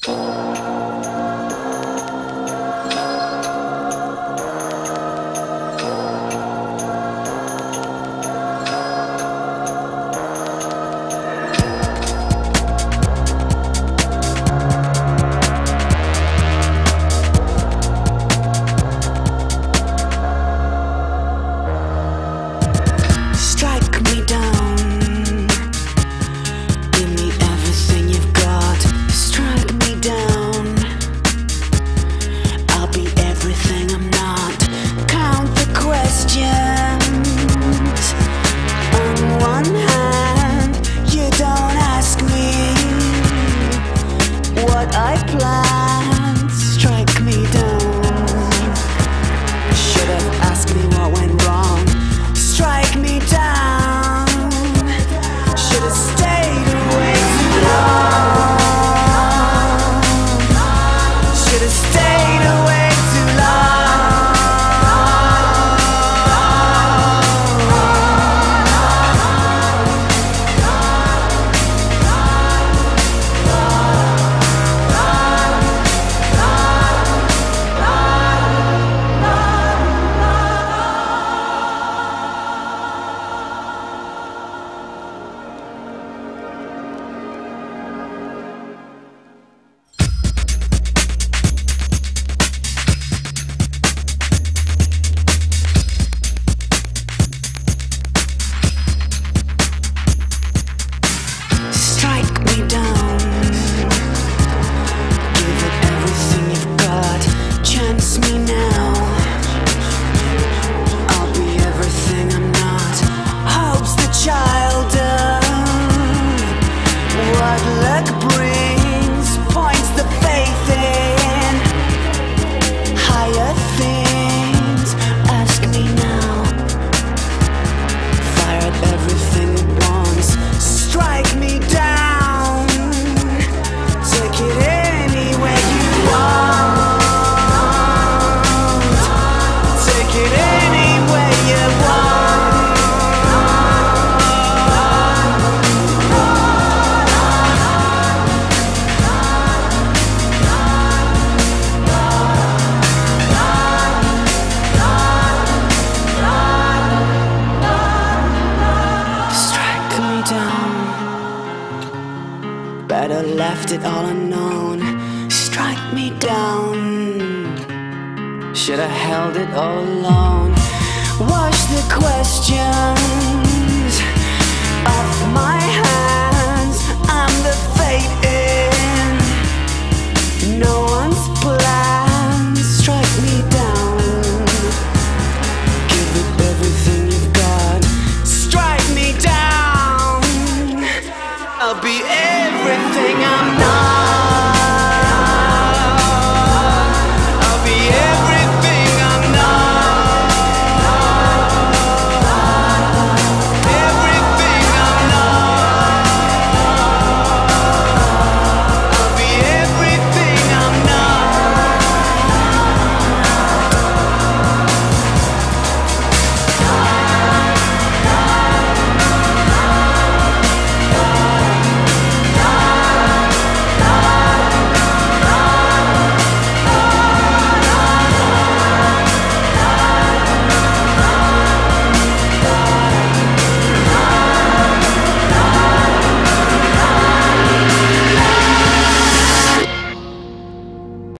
Better left it all unknown. Strike me down. Should have held it all alone. Wash the questions off my hands. I'm the fate in no one's plans. Strike me down. Give it everything you've got. Strike me down. I'll be everything I'm not.